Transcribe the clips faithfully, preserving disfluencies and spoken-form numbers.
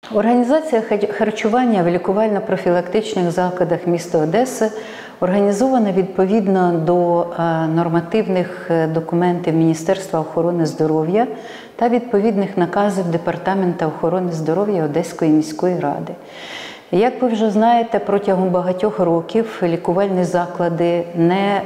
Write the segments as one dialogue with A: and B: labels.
A: Організація харчування в лікувально-профілактичних закладах міста Одеси організована відповідно до нормативних документів Міністерства охорони здоров'я та відповідних наказів Департаменту охорони здоров'я Одеської міської ради. Як ви вже знаєте, протягом багатьох років лікувальні заклади не,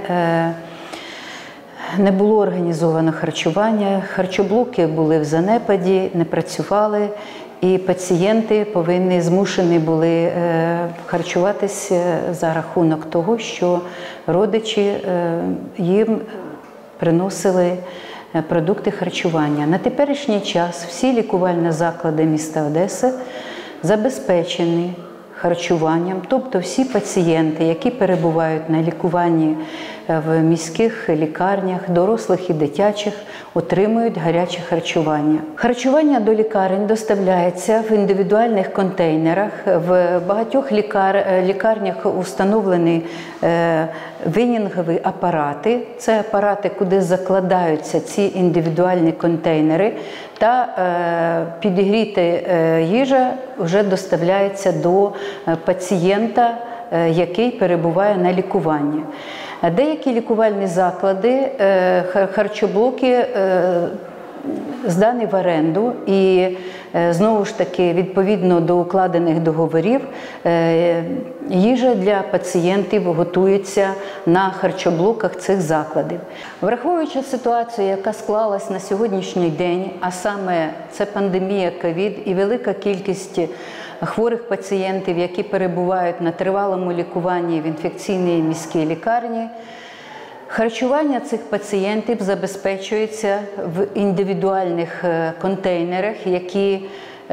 A: не було організовано харчування, харчоблоки були в занепаді, не працювали. І пацієнти повинні змушені були харчуватися за рахунок того, що родичі їм приносили продукти харчування. На теперішній час всі лікувальні заклади міста Одеси забезпечені харчуванням, тобто всі пацієнти, які перебувають на лікуванні в міських лікарнях, дорослих і дитячих, отримують гаряче харчування. Харчування до лікарень доставляється в індивідуальних контейнерах. В багатьох лікар... лікарнях установлені е, винінгові апарати. Це апарати, куди закладаються ці індивідуальні контейнери, та е, підігріта е, їжа вже доставляється до пацієнта, е, який перебуває на лікуванні. Деякі лікувальні заклади, харчоблоки здані в оренду і, знову ж таки, відповідно до укладених договорів, їжа для пацієнтів готується на харчоблоках цих закладів. Враховуючи ситуацію, яка склалась на сьогоднішній день, а саме це пандемія ковід і велика кількість хворих пацієнтів, які перебувають на тривалому лікуванні в інфекційній міській лікарні, харчування цих пацієнтів забезпечується в індивідуальних контейнерах, які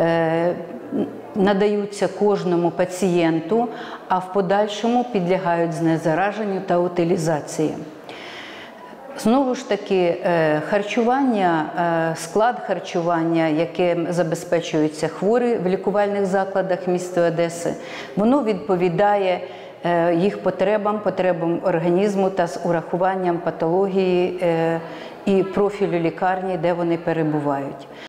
A: надаються кожному пацієнту, а в подальшому підлягають знезараженню та утилізації. Знову ж таки, харчування, склад харчування, яким забезпечуються хворі в лікувальних закладах міста Одеси, воно відповідає їх потребам, потребам організму та з урахуванням патології і профілю лікарні, де вони перебувають.